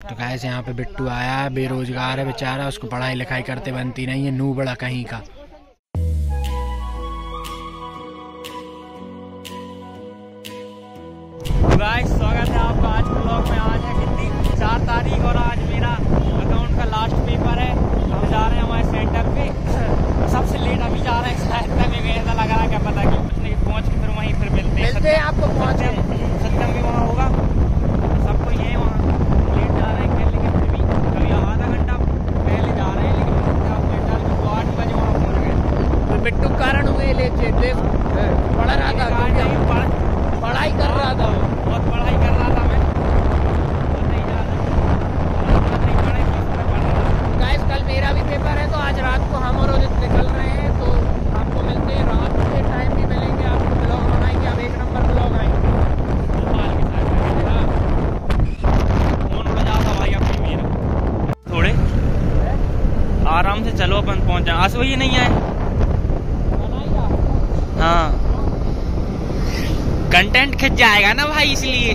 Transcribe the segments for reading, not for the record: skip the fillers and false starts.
तो गाइस यहाँ पे बिट्टू आया है, बेरोजगार है बेचारा, उसको पढ़ाई लिखाई करते बनती नहीं है, नू बड़ा कहीं का। गाइस स्वागत है आपका आज के ब्लॉग में। आज है कितनी 4 तारीख और आज मेरा अकाउंट का लास्ट पेपर है। हम जा रहे हैं हमारे सेंटर पे, सबसे लेट अभी जा रहे हैं। शायद में ऐसा लग रहा है क्या पता कि कुछ नहीं, पहुँच के फिर वहीं फिर मिलते हैं आपको। सत्यम भी वहाँ होगा, सब कोई है वहाँ। लेट जा रहे हैं लेकिन फिर भी कभी आधा घंटा पहले जा रहे हैं, लेकिन 8 बजे वहाँ पहुँच गए। तो बिट्टू कारण हुए लेट पढ़ रहा था, पढ़ाई कर रहा था, बहुत पढ़ाई कर रहा था मैं, और नहीं जा रहा। गाइस कल मेरा भी पेपर है, तो आज रात को हम और उदित निकल रहे हैं। तो आपको मिलते हैं रात के टाइम भी मिलेंगे, आपको ब्लॉग बनाएंगे, अब 1 नंबर ब्लॉग आएंगे। फोन उड़ जाता भाई अपनी मेरा। थोड़े आराम से चलो, अपन पहुंच जाए। आज वही नहीं आए। हाँ कंटेंट खिंच जाएगा ना भाई, इसलिए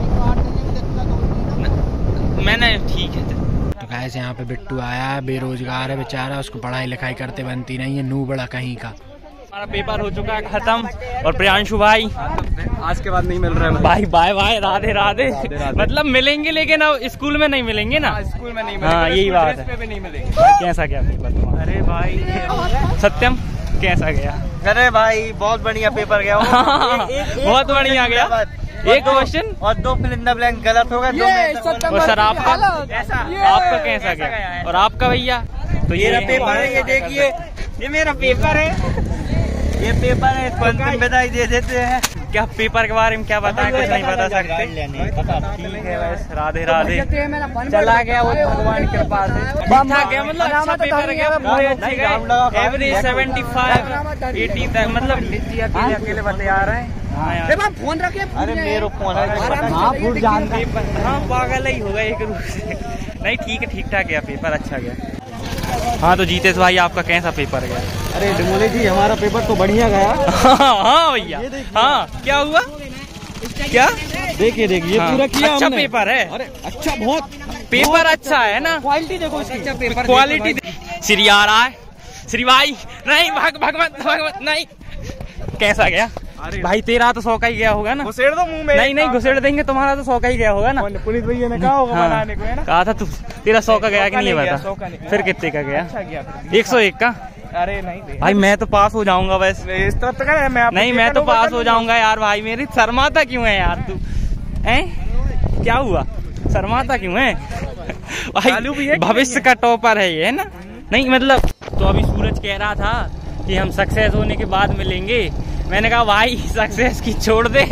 मैंने ठीक है। तो गाइस यहाँ पे बिट्टू आया है, बेरोजगार है बेचारा, उसको पढ़ाई लिखाई करते बनती नहीं है, नू बड़ा कहीं का। हमारा पेपर हो चुका है खत्म, और प्रियांशु भाई आज के बाद नहीं मिल रहा है भाई। Bye bye, Radhe Radhe. मतलब मिलेंगे लेकिन अब स्कूल में नहीं मिलेंगे ना, स्कूल में नहीं मिलेंगे। हाँ यही बात है, पे नहीं मिलेंगे। कैसा क्या पेपर? अरे भाई सत्यम कैसा गया? अरे भाई बहुत बढ़िया पेपर गया। बहुत बढ़िया गया। एक क्वेश्चन और 2 फिल इन द ब्लैंक गलत हो गए। और सर आपका कैसा गया? और आपका भैया? तो ये मेरा पेपर है, ये देखिए, ये मेरा पेपर है, ये पेपर है, इसको अंतिम विदाई दे देते हैं। क्या पेपर के बारे में क्या बताएं? कुछ नहीं बता सकते। ठीक है बस, राधे राधे। चला गया वो भगवान की कृपा से, ठीक ठाक गया, मतलब अच्छा पेपर गया, पूरे अच्छे गए। एवरेज 75 80 तक, मतलब अकेले बते आ रहे हैं। फोन रखे, अरे मेरे फोन है, हाँ पागल ही होगा एक रूप से। नहीं ठीक है, ठीक ठाक गया पेपर, अच्छा गया। हाँ तो जीतेश भाई आपका कैसा पेपर गया? अरे डमोले जी हमारा पेपर तो बढ़िया गया। हाँ भैया, हाँ क्या हुआ? क्या देखिए हाँ, पूरा किया अच्छा हमने। पेपर है। अरे अच्छा, बहुत पेपर अच्छा है ना, क्वालिटी देखो इसकी। अच्छा पेपर, क्वालिटी। श्री आ रहा है, श्री भाई नहीं भगवत नहीं। कैसा गया भाई? तेरा तो 100 का ही गया होगा ना? घुसेड़ दो मुंह में। नहीं घुसेड़ देंगे, तुम्हारा तो 100 का ही गया होगा ना? पुनीत भैया ने कहा होगा बनाने को, है ना? कहा था तू, तेरा 100 का गया कि नहीं गया, बता? 100 का नहीं। फिर कितने का गया? अच्छा गया। 101 का? अरे नहीं भाई मैं तो पास हो जाऊंगा बस। इस तरफ तो कर, मैं नहीं मैं तो पास हो जाऊंगा यार। भाई मेरी शर्माता क्यों है यार तू? हैं क्या हुआ, शर्माता क्यों है भाई? भविष्य का टॉपर है ये, है ना? नहीं मतलब, तो अभी सूरज कह रहा था कि हम सक्सेस होने के बाद मिलेंगे। मैंने कहा भाई सक्सेस की छोड़ दे।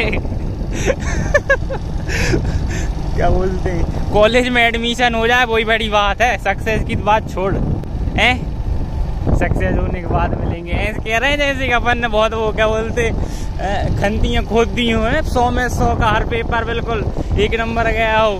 क्या बोलते हैं, कॉलेज में एडमिशन हो जाए वही बड़ी बात है, सक्सेस की बात छोड़। हैं सक्सेस होने के बाद मिलेंगे ऐसे कह रहे हैं, जैसे कि अपन ने बहुत वो क्या बोलते खंतियाँ खोद दी हुए हैं। 100 में 100 का हर पेपर बिल्कुल 1 नंबर गया हो।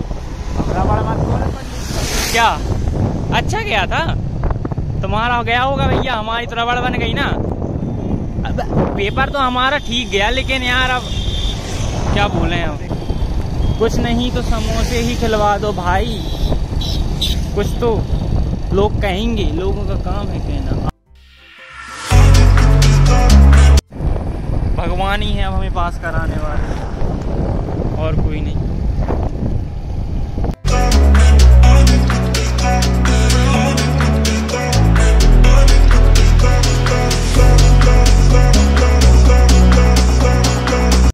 क्या अच्छा गया था? तुम्हारा गया होगा भैया, हमारी तो रबड़ बन गई ना। अब पेपर तो हमारा ठीक गया, लेकिन यार अब क्या बोले हम, कुछ नहीं तो समोसे ही खिलवा दो भाई, कुछ तो लोग कहेंगे, लोगों का काम है कहना। भगवान ही है अब हमें पास कराने वाले, और कोई नहीं।